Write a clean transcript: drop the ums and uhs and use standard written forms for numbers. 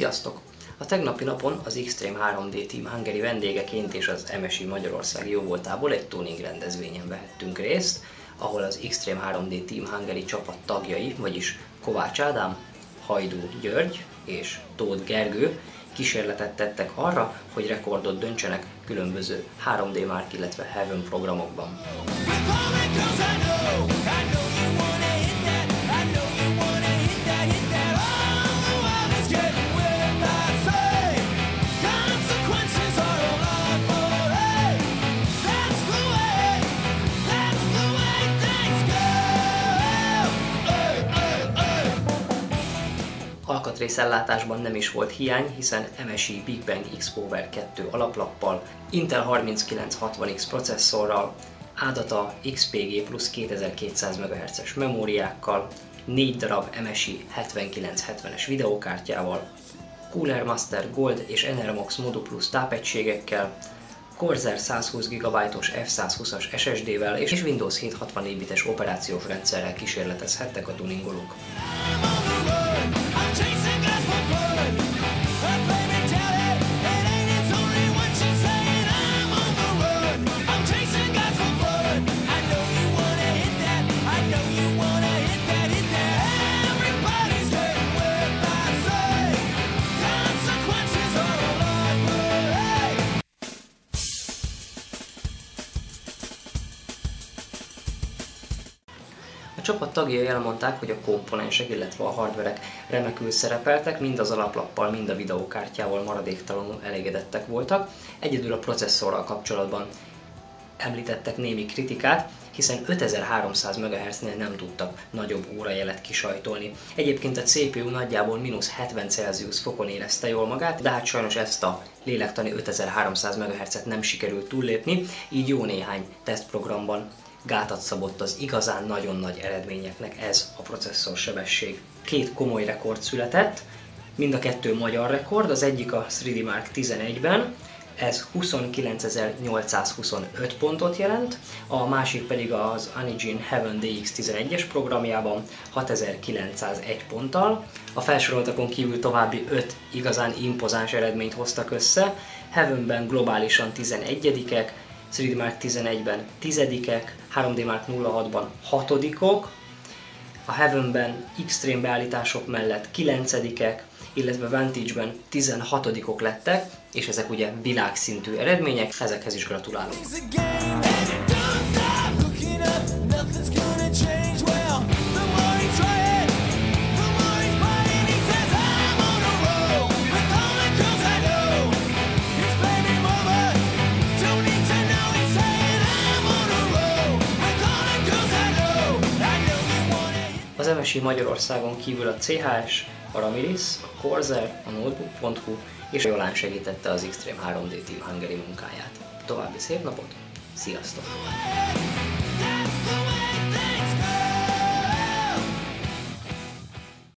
Sziasztok! A tegnapi napon az Extreme 3D Team Hungary vendégeként és az MSI Magyarország jóvoltából egy tuning rendezvényen vehettünk részt, ahol az Extreme 3D Team Hungary csapat tagjai, vagyis Kovács Ádám, Hajdú György és Tóth Gergő kísérletet tettek arra, hogy rekordot döntsenek különböző 3D Mark, illetve Heaven programokban. Alkatrészellátásban nem is volt hiány, hiszen MSI Big Bang X-Power 2 alaplappal, Intel 3960X processzorral, Adata XPG plusz 2200 MHz-es memóriákkal, 4 darab MSI 7970-es videókártyával, Cooler Master Gold és Enermox Modu Plus tápegységekkel, Corsair 120 GB-os F120-as SSD-vel és Windows 7 64 bites operációs rendszerrel kísérletezhettek a tuningolók. A csapat tagjai elmondták, hogy a komponensek, illetve a hardverek remekül szerepeltek, mind az alaplappal, mind a videókártyával maradéktalanul elégedettek voltak. Egyedül a processzorral kapcsolatban említettek némi kritikát, hiszen 5300 MHz-nél nem tudtak nagyobb órajelet kisajtolni. Egyébként a CPU nagyjából -70 Celsius fokon érezte jól magát, de hát sajnos ezt a lélektani 5300 MHz-et nem sikerült túllépni, így jó néhány tesztprogramban gátat szabott az igazán nagyon nagy eredményeknek ez a processzor sebesség. Két komoly rekord született, mind a kettő magyar rekord, az egyik a 3D Mark 11-ben, ez 29.825 pontot jelent, a másik pedig az Anigin Heaven DX11-es programjában 6901 ponttal. A felsoroltakon kívül további 5 igazán impozáns eredményt hoztak össze, Heavenben globálisan 11-ek, 3D Mark 11-ben 10-ek, 3D Mark 06-ban 6-ok, a Heavenben Extreme beállítások mellett 9-ek, illetve Vantage-ben 16-ok lettek, és ezek ugye világszintű eredmények, ezekhez is gratulálok. Az MSI Magyarországon kívül a CHS, a Ramiris, a Corsair, a Notebook.hu és a Jolán segítette az Extreme 3D Team Hungary munkáját. További szép napot, sziasztok!